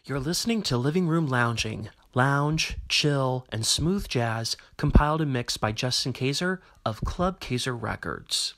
You're listening to Living Room Lounging, lounge, chill, and smooth jazz compiled and mixed by Justin Kaiser of Club Kaiser Records.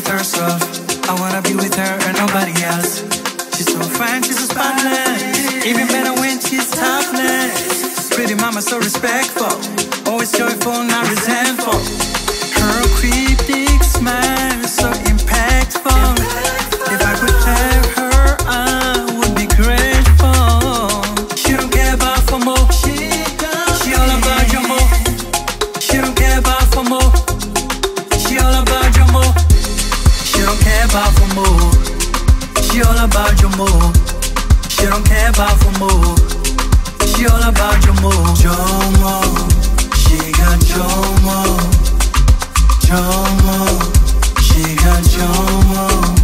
herself. I wanna be with her and nobody else. She's so fine, she's a spotlight. Even better when she's topless. Pretty mama, so respectful. Always joyful, not resentful. Her cryptic smile, so impactful. If I could have her, I would be grateful. She don't care about for more. She all about your more. She don't care about for more. She all about your more. She don't care about for more. She all about your more. She don't care about for more. She all about your more. Jomo, she got Jomo. Jomo, she got Jomo.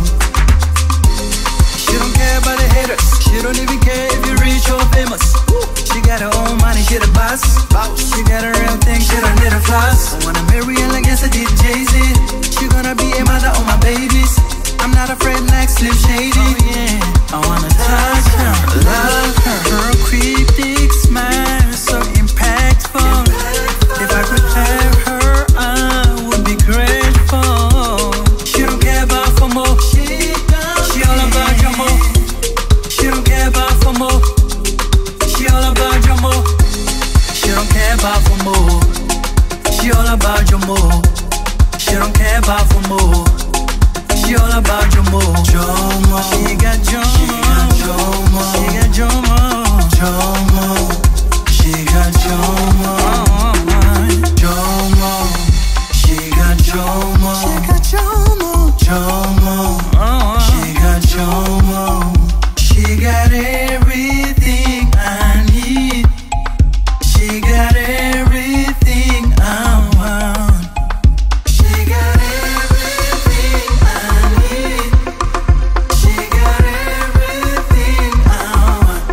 She don't care about the haters. She don't even care if you rich or famous. She got her own money, she the boss. She got a real thing, she don't need a floss. I wanna marry her like yes I did Jay-Z. She gonna be a mother of my babies. I'm not afraid like Slim Shady. Oh yeah, I wanna touch her, love her. Her cryptic smile, so impactful. If I could have her, I would be grateful. She don't care about for more. She all about your more. She don't care about for more. She all about your more. She don't care about for more. She all about your more. She don't care about for more. She all about your more. Jomo, she got Jomo. She got Jomo. Jomo, she got Jomo. Jomo, she got Jomo. She got Jomo. Jomo, she got Jomo. She got everything I need. She got everything I want. She got everything I need. She got everything I want.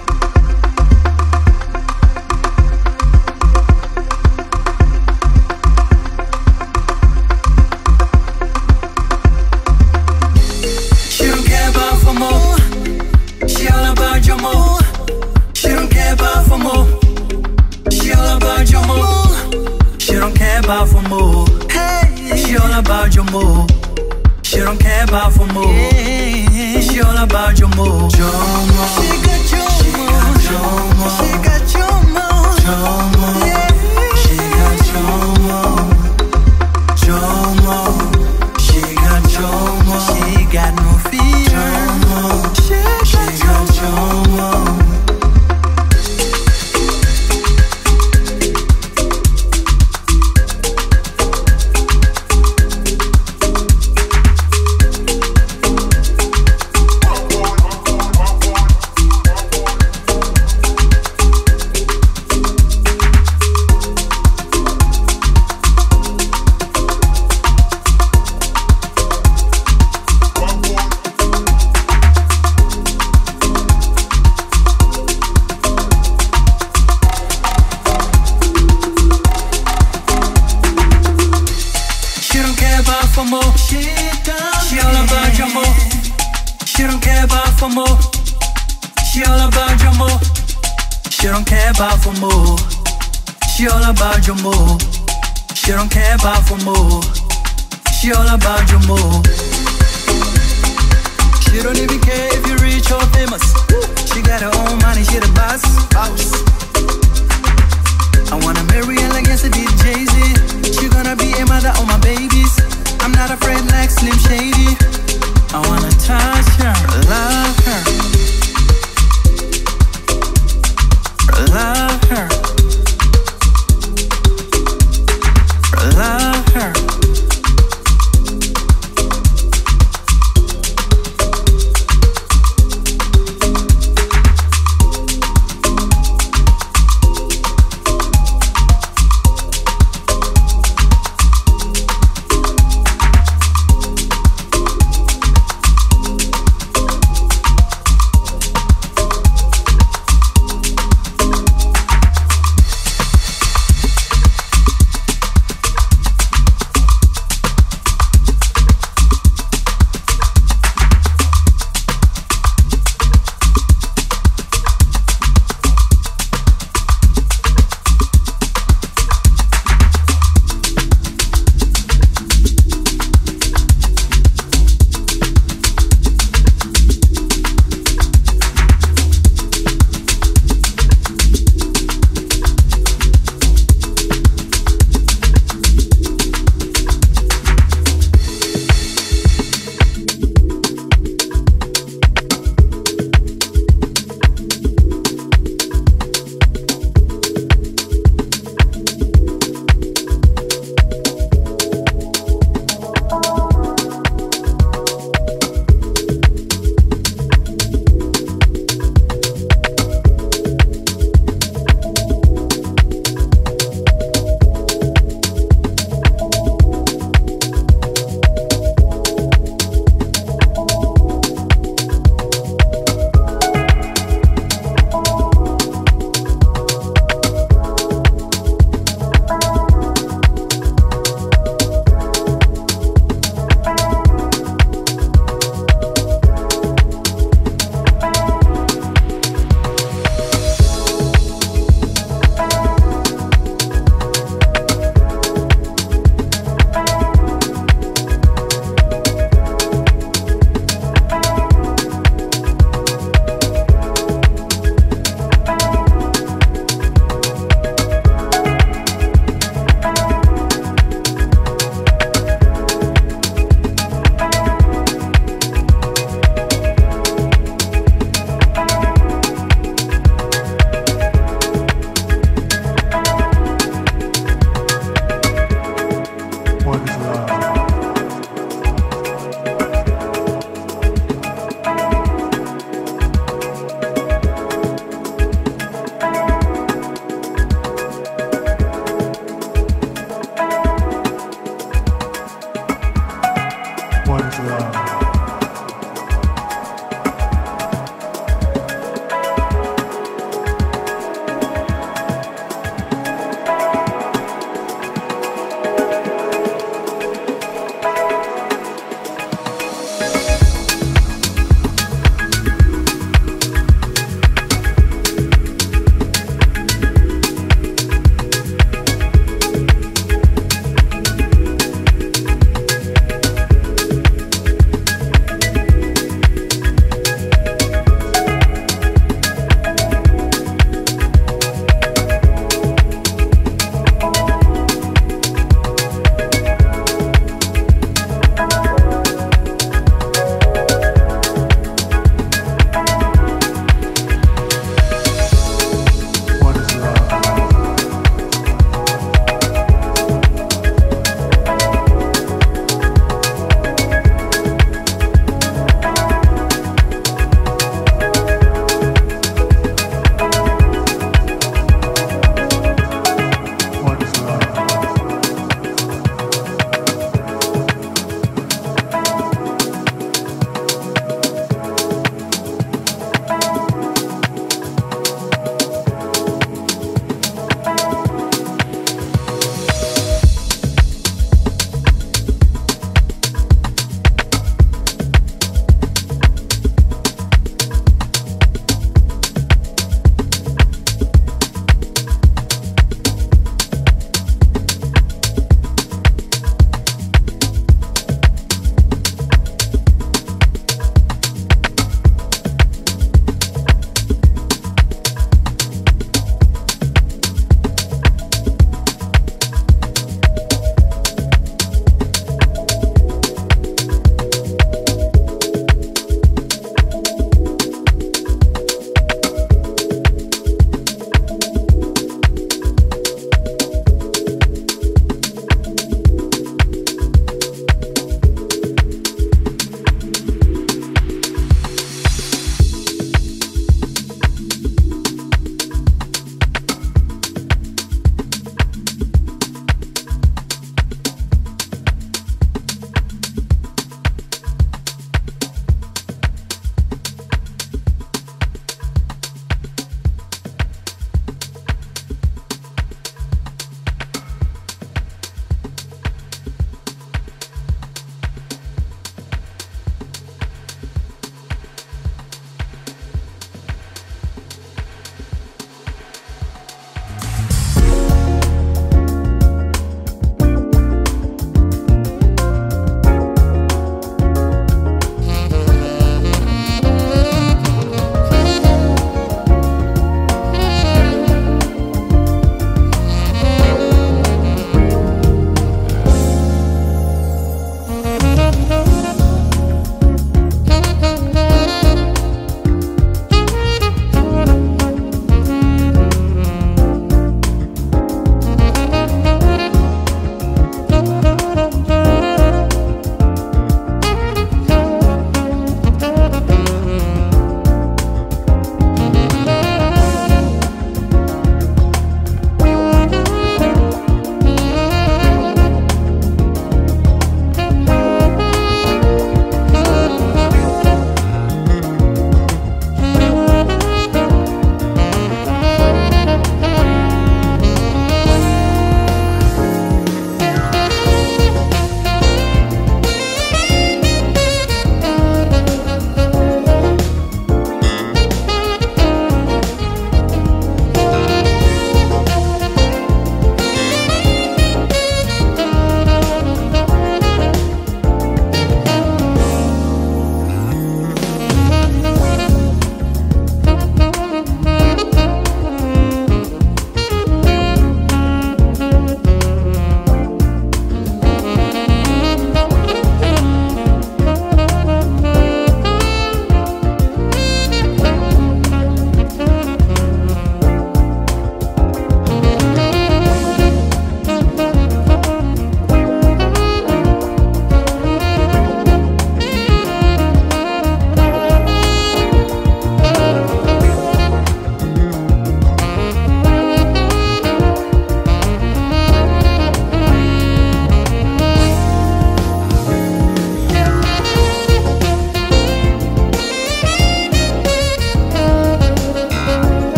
She don't care about for more. She all about your more. She don't care about for more. She all about your more. She don't care about for more. Hey, she all about your more. She don't care about for more. She all about your more. Jomo, she got Jomo. She got Jomo. Jomo, she got Jomo. Jomo, she got Jomo. She got no fear. Jomo, she got Jomo. She don't care about for more. She all about your more. She don't care about for more. She all about your more. She don't care about for more. She all about your more. She don't care about for more. She all about your more. She don't even care if you're rich or famous. She got her own money, she the boss. I wanna marry her like yes I did Jay-Z. She gonna be a mother of my babies. I'm not afraid like Slim Shady. I wanna touch her, love her. Love her. Love her.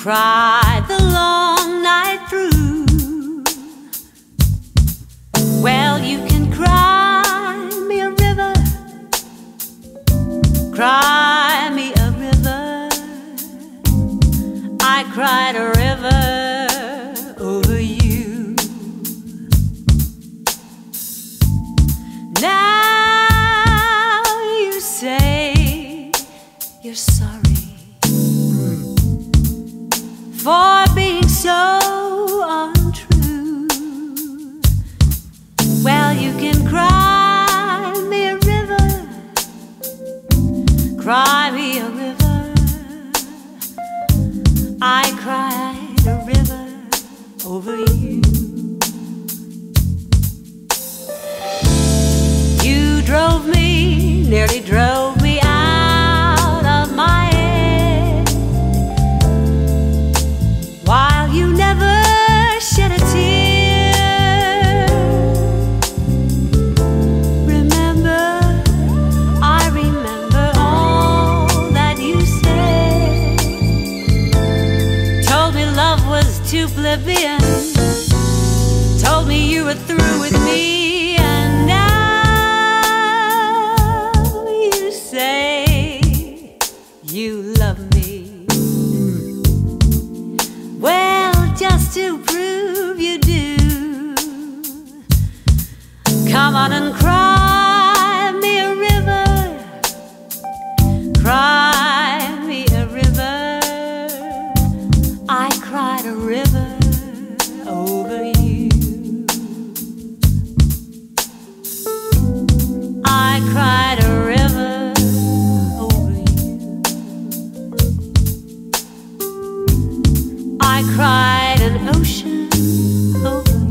cried the long night through. Well, you can cry me a river, cry me a river. I cried a river over you. Now you say you're sorry for being so untrue. Well, you can cry me a river, cry me a river. I cried a river over you. You drove me, nearly drove me out of my head, while you never shed a tear. Remember, I remember all that you said. Told me love was too plebeian, told me you were through with me, and now you say you love me. Well, just to prove you do, come on and cry me a river, cry me a river. I cried a river over you. I cried a river over you. I cried an ocean over you.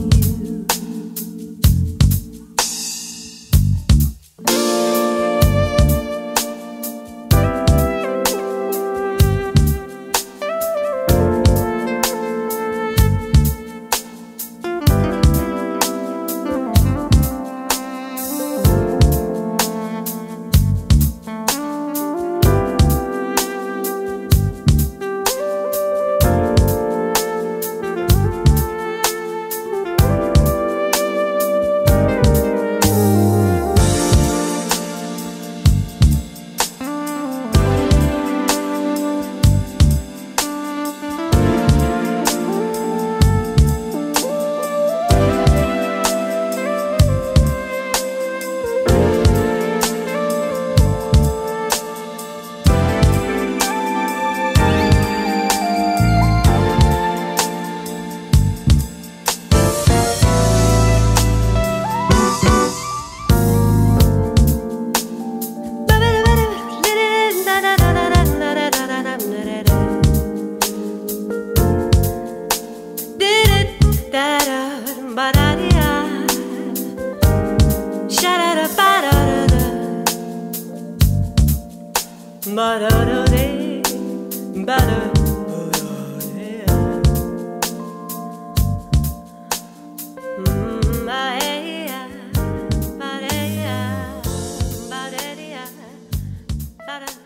Ba-da